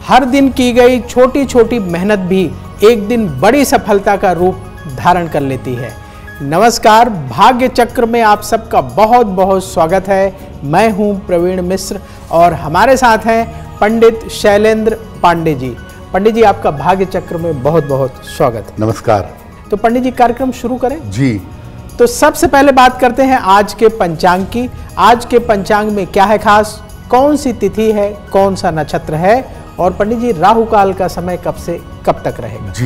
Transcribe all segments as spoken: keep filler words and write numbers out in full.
हर दिन की गई छोटी छोटी मेहनत भी एक दिन बड़ी सफलता का रूप धारण कर लेती है। नमस्कार, भाग्य चक्र में आप सबका बहुत बहुत स्वागत है। मैं हूं प्रवीण मिश्र और हमारे साथ हैं पंडित शैलेंद्र पांडे जी। पंडित जी, आपका भाग्य चक्र में बहुत बहुत स्वागत है। नमस्कार। तो पंडित जी, कार्यक्रम शुरू करें जी। तो सबसे पहले बात करते हैं आज के पंचांग की। आज के पंचांग में क्या है खास, कौन सी तिथि है, कौन सा नक्षत्र है और पंडित जी राहु काल का समय कब से कब तक रहेगा? जी।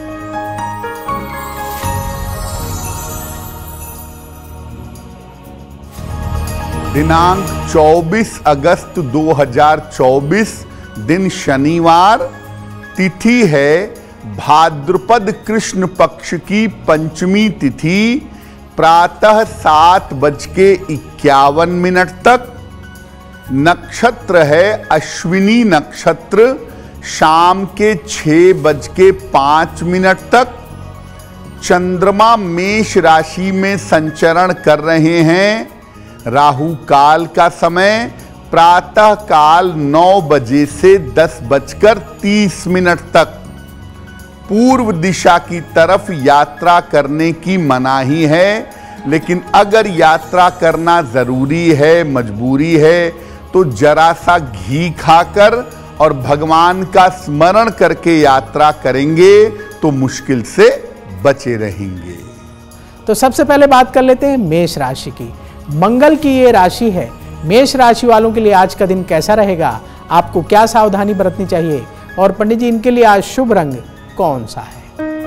दिनांक चौबीस अगस्त दो हज़ार चौबीस, दिन शनिवार, तिथि है भाद्रपद कृष्ण पक्ष की पंचमी तिथि, प्रातः सात बज के इक्यावन मिनट तक। नक्षत्र है अश्विनी नक्षत्र, शाम के छह बज के पांच मिनट तक। चंद्रमा मेष राशि में संचरण कर रहे हैं। राहु काल का समय प्रातः काल नौ बजे से दस बजकर तीस मिनट तक। पूर्व दिशा की तरफ यात्रा करने की मनाही है, लेकिन अगर यात्रा करना जरूरी है, मजबूरी है, तो जरा सा घी खाकर और भगवान का स्मरण करके यात्रा करेंगे तो मुश्किल से बचे रहेंगे। तो सबसे पहले बात कर लेते हैं मेष राशि की। मंगल की ये राशि है। मेष राशि वालों के लिए आज का दिन कैसा रहेगा, आपको क्या सावधानी बरतनी चाहिए और पंडित जी इनके लिए आज शुभ रंग कौन सा है?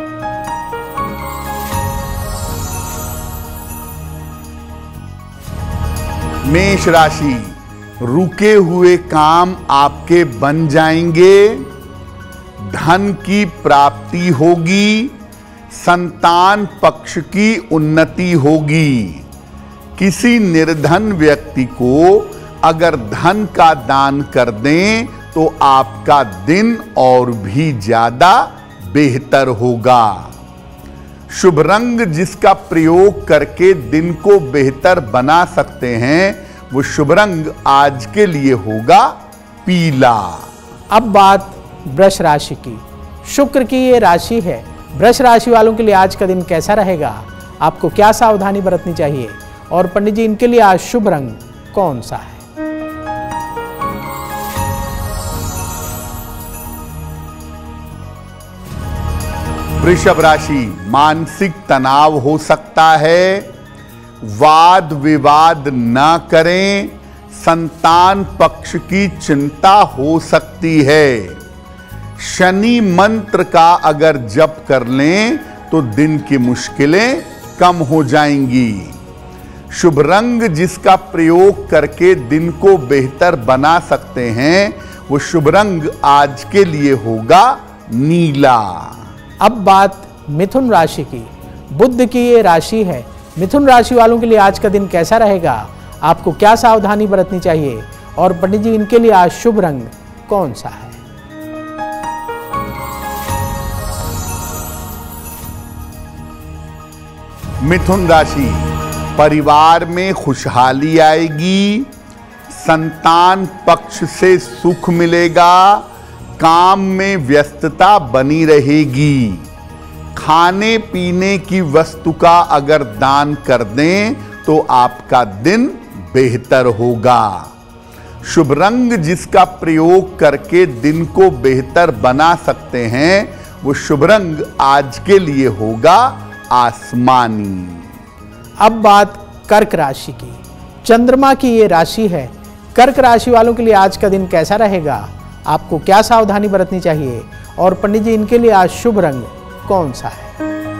मेष राशि, रुके हुए काम आपके बन जाएंगे। धन की प्राप्ति होगी। संतान पक्ष की उन्नति होगी। किसी निर्धन व्यक्ति को अगर धन का दान कर दें तो आपका दिन और भी ज्यादा बेहतर होगा। शुभ रंग जिसका प्रयोग करके दिन को बेहतर बना सकते हैं, वो शुभ रंग आज के लिए होगा पीला। अब बात वृष राशि की। शुक्र की ये राशि है। वृष राशि वालों के लिए आज का दिन कैसा रहेगा, आपको क्या सावधानी बरतनी चाहिए और पंडित जी इनके लिए आज शुभ रंग कौन सा है? वृषभ राशि, मानसिक तनाव हो सकता है। वाद विवाद न करें। संतान पक्ष की चिंता हो सकती है। शनि मंत्र का अगर जप कर लें तो दिन की मुश्किलें कम हो जाएंगी। शुभ रंग जिसका प्रयोग करके दिन को बेहतर बना सकते हैं, वो शुभ रंग आज के लिए होगा नीला। अब बात मिथुन राशि की। बुध की ये राशि है। मिथुन राशि वालों के लिए आज का दिन कैसा रहेगा, आपको क्या सावधानी बरतनी चाहिए और पंडित जी इनके लिए आज शुभ रंग कौन सा है? मिथुन राशि, परिवार में खुशहाली आएगी। संतान पक्ष से सुख मिलेगा। काम में व्यस्तता बनी रहेगी। खाने पीने की वस्तु का अगर दान कर दें तो आपका दिन बेहतर होगा। शुभ रंग जिसका प्रयोग करके दिन को बेहतर बना सकते हैं, वो शुभ रंग आज के लिए होगा आसमानी। अब बात कर्क राशि की। चंद्रमा की ये राशि है। कर्क राशि वालों के लिए आज का दिन कैसा रहेगा, आपको क्या सावधानी बरतनी चाहिए और पंडित जी इनके लिए आज शुभ रंग कौन सा है?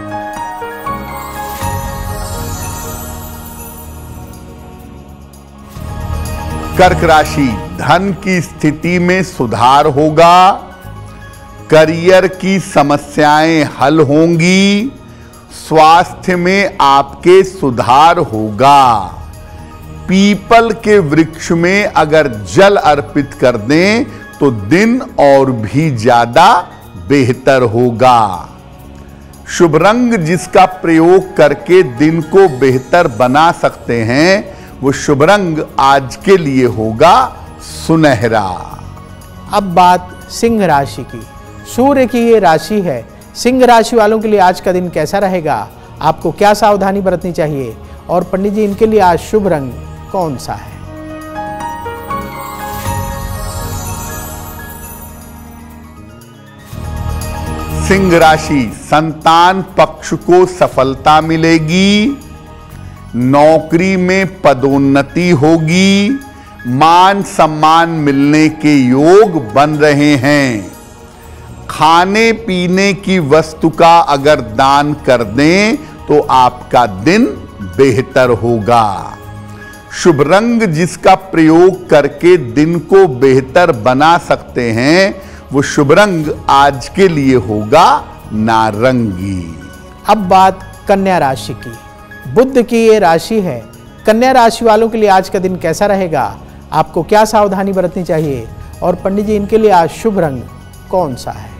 कर्क राशि, धन की स्थिति में सुधार होगा। करियर की समस्याएं हल होंगी। स्वास्थ्य में आपके सुधार होगा। पीपल के वृक्ष में अगर जल अर्पित कर दें तो दिन और भी ज्यादा बेहतर होगा। शुभ रंग जिसका प्रयोग करके दिन को बेहतर बना सकते हैं, वो शुभ रंग आज के लिए होगा सुनहरा। अब बात सिंह राशि की। सूर्य की ये राशि है। सिंह राशि वालों के लिए आज का दिन कैसा रहेगा, आपको क्या सावधानी बरतनी चाहिए और पंडित जी इनके लिए आज शुभ रंग कौन सा है? सिंह राशि, संतान पक्ष को सफलता मिलेगी, नौकरी में पदोन्नति होगी, मान सम्मान मिलने के योग बन रहे हैं। खाने पीने की वस्तु का अगर दान कर दें तो आपका दिन बेहतर होगा। शुभ रंग जिसका प्रयोग करके दिन को बेहतर बना सकते हैं वो शुभ रंग आज के लिए होगा नारंगी। अब बात कन्या राशि की। बुध की ये राशि है। कन्या राशि वालों के लिए आज का दिन कैसा रहेगा, आपको क्या सावधानी बरतनी चाहिए और पंडित जी इनके लिए आज शुभ रंग कौन सा है?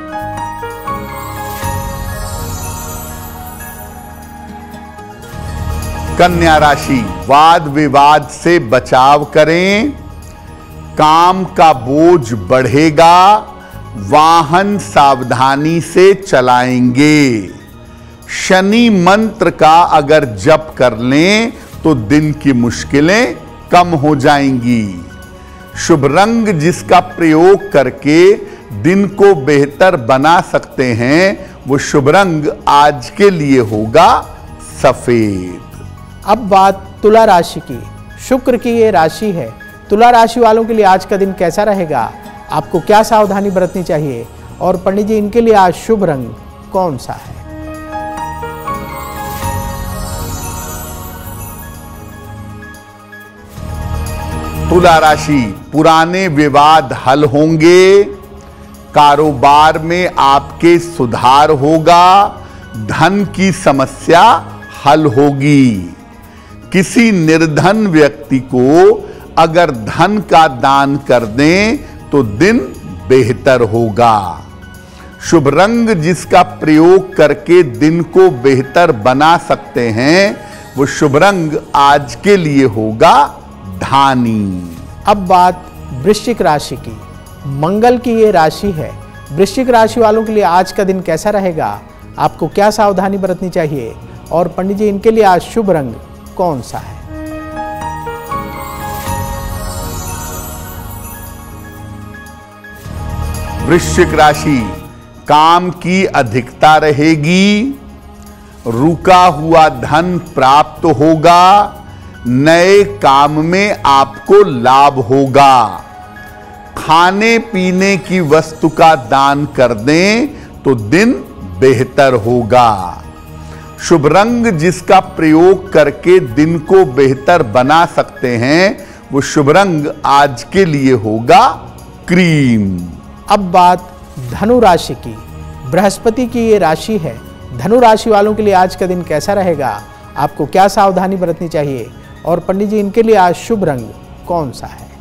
कन्या राशि, वाद विवाद से बचाव करें, काम का बोझ बढ़ेगा, वाहन सावधानी से चलाएंगे। शनि मंत्र का अगर जप कर लें तो दिन की मुश्किलें कम हो जाएंगी। शुभ रंग जिसका प्रयोग करके दिन को बेहतर बना सकते हैं वो शुभ रंग आज के लिए होगा सफेद। अब बात तुला राशि की। शुक्र की ये राशि है। तुला राशि वालों के लिए आज का दिन कैसा रहेगा, आपको क्या सावधानी बरतनी चाहिए और पंडित जी इनके लिए आज शुभ रंग कौन सा है? तुला राशि, पुराने विवाद हल होंगे, कारोबार में आपके सुधार होगा, धन की समस्या हल होगी। किसी निर्धन व्यक्ति को अगर धन का दान कर दें तो दिन बेहतर होगा। शुभ रंग जिसका प्रयोग करके दिन को बेहतर बना सकते हैं वो शुभ रंग आज के लिए होगा धानी। अब बात वृश्चिक राशि की। मंगल की ये राशि है। वृश्चिक राशि वालों के लिए आज का दिन कैसा रहेगा, आपको क्या सावधानी बरतनी चाहिए और पंडित जी इनके लिए आज शुभ रंग कौन सा है? वृश्चिक राशि, काम की अधिकता रहेगी, रुका हुआ धन प्राप्त होगा, नए काम में आपको लाभ होगा। खाने पीने की वस्तु का दान कर दें तो दिन बेहतर होगा। शुभ रंग जिसका प्रयोग करके दिन को बेहतर बना सकते हैं वो शुभ रंग आज के लिए होगा क्रीम। अब बात धनु राशि की। बृहस्पति की ये राशि है। धनु राशि वालों के लिए आज का दिन कैसा रहेगा, आपको क्या सावधानी बरतनी चाहिए और पंडित जी इनके लिए आज शुभ रंग कौन सा है?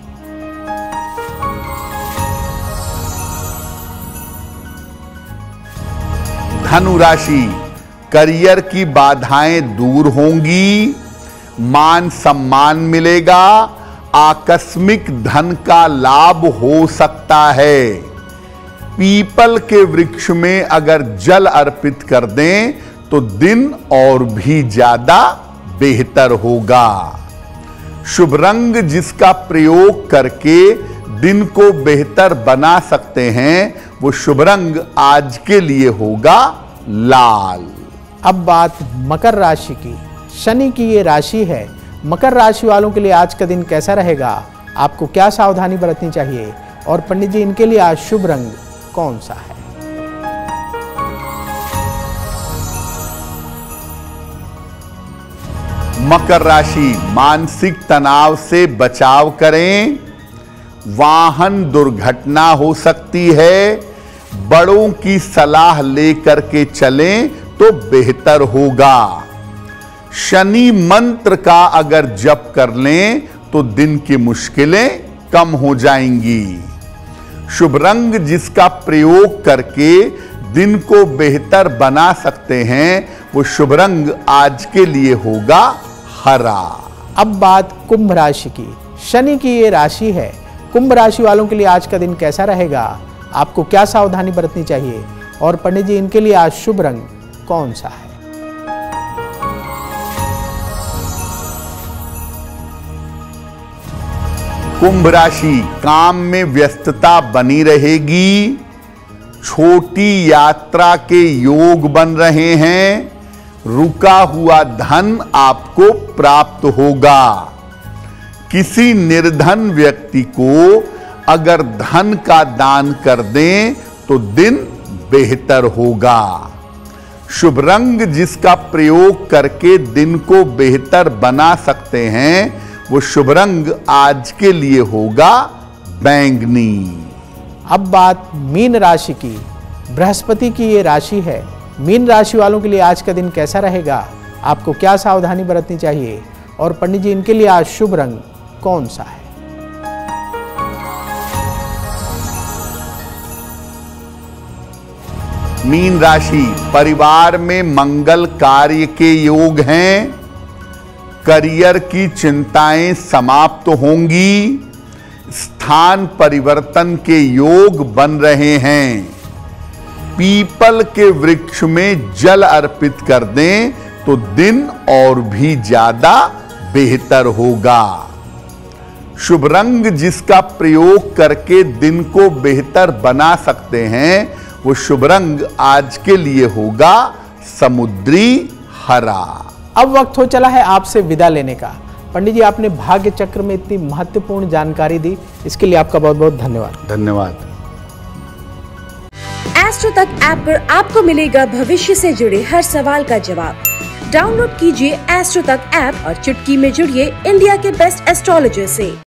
धनु राशि, करियर की बाधाएं दूर होंगी, मान सम्मान मिलेगा, आकस्मिक धन का लाभ हो सकता है। पीपल के वृक्ष में अगर जल अर्पित कर दें तो दिन और भी ज्यादा बेहतर होगा। शुभ रंग जिसका प्रयोग करके दिन को बेहतर बना सकते हैं वो शुभ रंग आज के लिए होगा लाल। अब बात मकर राशि की। शनि की ये राशि है। मकर राशि वालों के लिए आज का दिन कैसा रहेगा, आपको क्या सावधानी बरतनी चाहिए और पंडित जी इनके लिए आज शुभ रंग कौन सा है? मकर राशि, मानसिक तनाव से बचाव करें, वाहन दुर्घटना हो सकती है, बड़ों की सलाह लेकर के चलें तो बेहतर होगा। शनि मंत्र का अगर जप कर लें तो दिन की मुश्किलें कम हो जाएंगी। शुभ रंग जिसका प्रयोग करके दिन को बेहतर बना सकते हैं वो शुभ रंग आज के लिए होगा हरा। अब बात कुंभ राशि की। शनि की ये राशि है। कुंभ राशि वालों के लिए आज का दिन कैसा रहेगा, आपको क्या सावधानी बरतनी चाहिए और पंडित जी इनके लिए आज शुभ रंग कौन सा है? कुंभ राशि, काम में व्यस्तता बनी रहेगी। छोटी यात्रा के योग बन रहे हैं। रुका हुआ धन आपको प्राप्त होगा। किसी निर्धन व्यक्ति को अगर धन का दान कर दें तो दिन बेहतर होगा। शुभ रंग जिसका प्रयोग करके दिन को बेहतर बना सकते हैं वो शुभ रंग आज के लिए होगा बैंगनी। अब बात मीन राशि की। बृहस्पति की ये राशि है। मीन राशि वालों के लिए आज का दिन कैसा रहेगा? आपको क्या सावधानी बरतनी चाहिए और पंडित जी इनके लिए आज शुभ रंग कौन सा है? मीन राशि, परिवार में मंगल कार्य के योग हैं। करियर की चिंताएं समाप्त होंगी। स्थान परिवर्तन के योग बन रहे हैं। पीपल के वृक्ष में जल अर्पित कर दें तो दिन और भी ज्यादा बेहतर होगा। शुभ रंग जिसका प्रयोग करके दिन को बेहतर बना सकते हैं वो शुभ रंग आज के लिए होगा समुद्री हरा। अब वक्त हो चला है आपसे विदा लेने का। पंडित जी आपने भाग्य चक्र में इतनी महत्वपूर्ण जानकारी दी, इसके लिए आपका बहुत बहुत धन्यवाद। धन्यवाद। एस्ट्रो तक ऐप पर आपको मिलेगा भविष्य से जुड़े हर सवाल का जवाब। डाउनलोड कीजिए एस्ट्रो तक ऐप और चुटकी में जुड़िए इंडिया के बेस्ट एस्ट्रोलॉजर से।